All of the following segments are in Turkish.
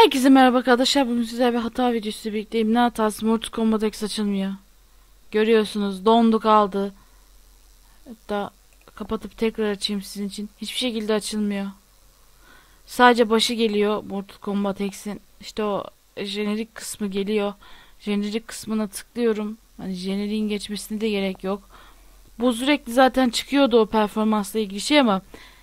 Herkese merhaba arkadaşlar. Bugün size bir hata videosu birlikteyim. Ne hatası? Mortal Kombat X açılmıyor. Görüyorsunuz, dondu kaldı. Hatta kapatıp tekrar açayım sizin için. Hiçbir şekilde açılmıyor. Sadece başı geliyor Mortal Kombat X'in. İşte o jenerik kısmı geliyor. Jenerik kısmına tıklıyorum. Hani jeneriğin geçmesine de gerek yok. Bu sürekli zaten çıkıyordu o performansla ilgili şey ama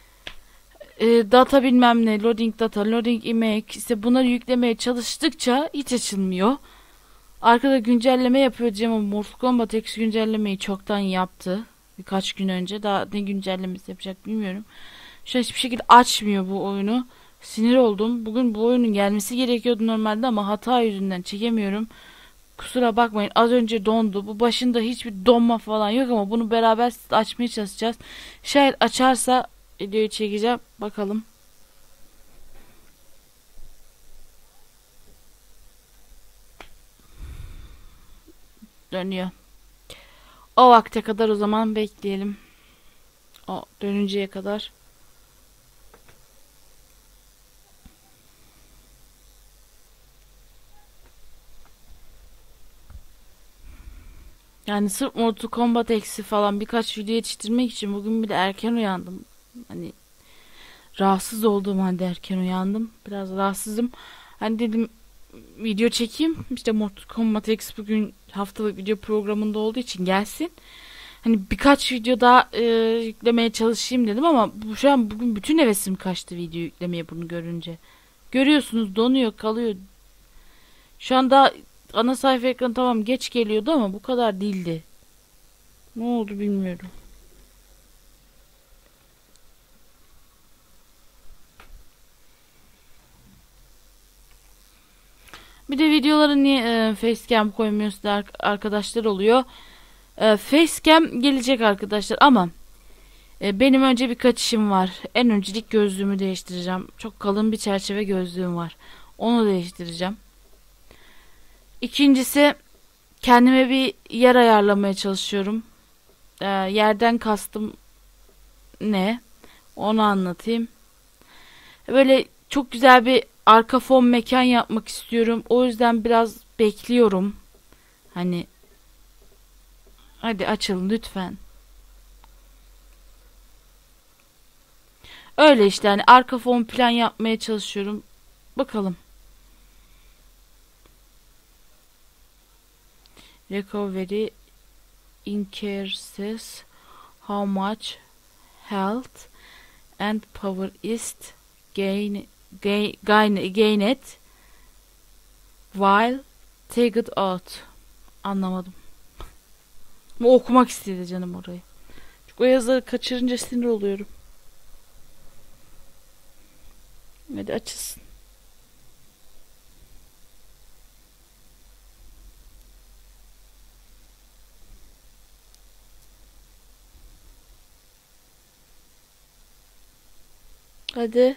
data bilmem ne, loading data, loading image, işte bunları yüklemeye çalıştıkça hiç açılmıyor. Arkada güncelleme yapıyor diyeceğim ama Mortal Kombat X güncellemeyi çoktan yaptı. Birkaç gün önce. Daha ne güncellemesi yapacak bilmiyorum. Şu an hiçbir şekilde açmıyor bu oyunu. Sinir oldum. Bugün bu oyunun gelmesi gerekiyordu normalde ama hata yüzünden çekemiyorum. Kusura bakmayın, az önce dondu. Bu başında hiçbir donma falan yok ama bunu beraber açmaya çalışacağız. Şayet açarsa videoyu çekeceğim. Bakalım. Dönüyor. O vakte kadar o zaman bekleyelim. O dönünceye kadar. Yani sırf Mortal Kombat eksi falan birkaç video yetiştirmek için bugün bile erken uyandım. Hani rahatsız olduğum halde erken uyandım. Biraz rahatsızım. Hani dedim video çekeyim. İşte Mortal Kombat X bugün haftalık video programında olduğu için gelsin. Hani birkaç video daha yüklemeye çalışayım dedim ama şu an bugün bütün hevesim kaçtı video yüklemeye bunu görünce. Görüyorsunuz, donuyor kalıyor. Şu anda ana sayfa ekranı tamam geç geliyordu ama bu kadar değildi. Ne oldu bilmiyorum. Bir de videolara niye facecam koymuyorsun arkadaşlar oluyor. Facecam gelecek arkadaşlar ama benim önce birkaç işim var. En öncelik gözlüğümü değiştireceğim. Çok kalın bir çerçeve gözlüğüm var. Onu değiştireceğim. İkincisi, kendime bir yer ayarlamaya çalışıyorum. Yerden kastım ne? Onu anlatayım. Böyle çok güzel bir arka fon mekan yapmak istiyorum. O yüzden biraz bekliyorum. Hani hadi açılın lütfen. Öyle işte, hani arka fon plan yapmaya çalışıyorum. Bakalım. Recovery increases how much health and power is gained while take it out. Anlamadım. Bu okumak istedi canım orayı. Çünkü o yazıları kaçırınca sinir oluyorum. Hadi açılsın. Hadi.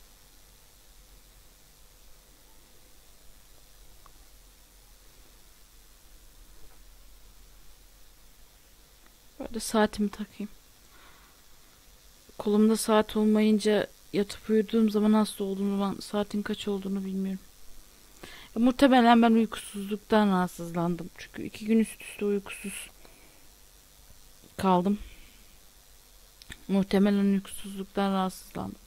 Böyle saatimi takayım. Kolumda saat olmayınca yatıp uyuduğum zaman hasta olduğum zaman saatin kaç olduğunu bilmiyorum. Muhtemelen ben uykusuzluktan rahatsızlandım. Çünkü 2 gün üst üste uykusuz kaldım. Muhtemelen uykusuzluktan rahatsızlandım.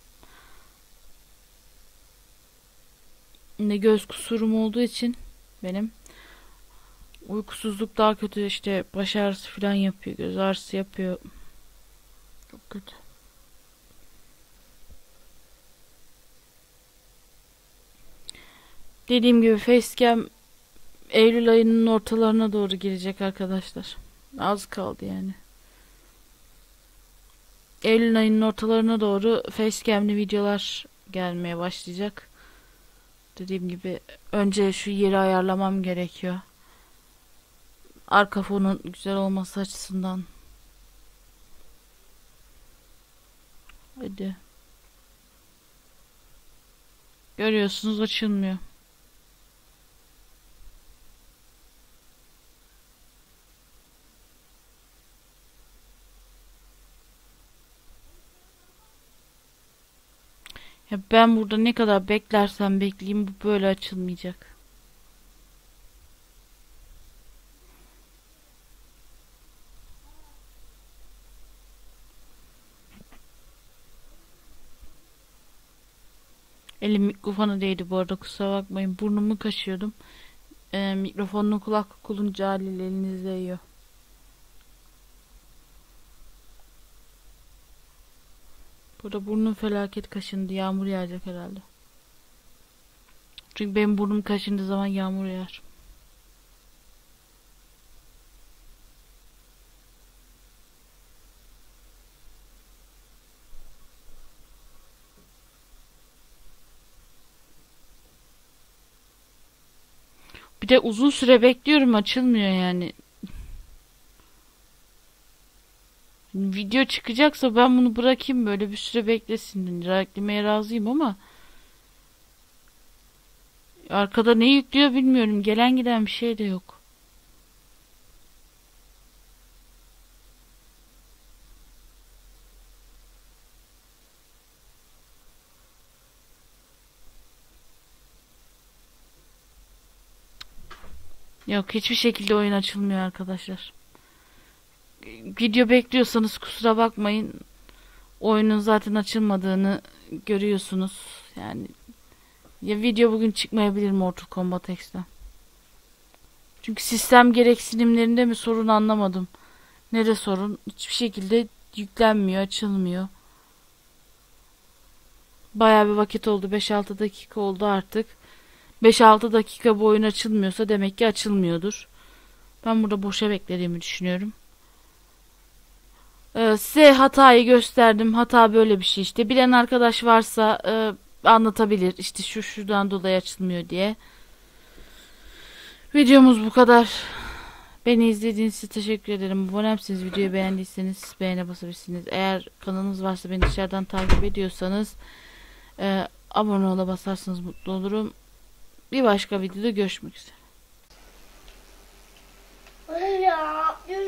Ne göz kusurum olduğu için benim uykusuzluk daha kötü, işte baş ağrısı falan yapıyor, göz ağrısı yapıyor. Çok kötü. Dediğim gibi facecam Eylül ayının ortalarına doğru girecek arkadaşlar. Az kaldı yani. Eylül ayının ortalarına doğru facecam'li videolar gelmeye başlayacak. Dediğim gibi önce şu yeri ayarlamam gerekiyor. Arka fonun güzel olması açısından. Hadi. Görüyorsunuz, açılmıyor. Ya ben burada ne kadar beklersem bekleyeyim bu böyle açılmayacak. Elim mikrofona değdi bu arada, kusura bakmayın. Burnumu kaşıyordum. Mikrofonun kulaklık olunca haliyle elinizde yiyor. Burada burnum felaket kaşındı. Yağmur yağacak herhalde. Çünkü benim burnum kaşındığı zaman yağmur yağar. Bir de uzun süre bekliyorum, açılmıyor yani. Video çıkacaksa ben bunu bırakayım, böyle bir süre beklesin. Reklameye razıyım ama arkada ne yüklüyor bilmiyorum. Gelen giden bir şey de yok. Yok, hiçbir şekilde oyun açılmıyor arkadaşlar. Video bekliyorsanız kusura bakmayın. Oyunun zaten açılmadığını görüyorsunuz. Yani ya video bugün çıkmayabilir Mortal Kombat X'ten. Çünkü sistem gereksinimlerinde mi sorun, anlamadım. Nere sorun? Hiçbir şekilde yüklenmiyor, açılmıyor. Bayağı bir vakit oldu. 5-6 dakika oldu artık. 5-6 dakika bu oyun açılmıyorsa demek ki açılmıyordur. Ben burada boşa beklediğimi düşünüyorum. Size hatayı gösterdim. Hata böyle bir şey işte. Bilen arkadaş varsa anlatabilir. İşte şuradan dolayı açılmıyor diye. Videomuz bu kadar. Beni izlediğiniz için teşekkür ederim. Abonemsiniz, videoyu beğendiyseniz beğene basabilirsiniz. Eğer kanalınız varsa, beni dışarıdan takip ediyorsanız abone ola basarsanız mutlu olurum. Bir başka videoda görüşmek üzere.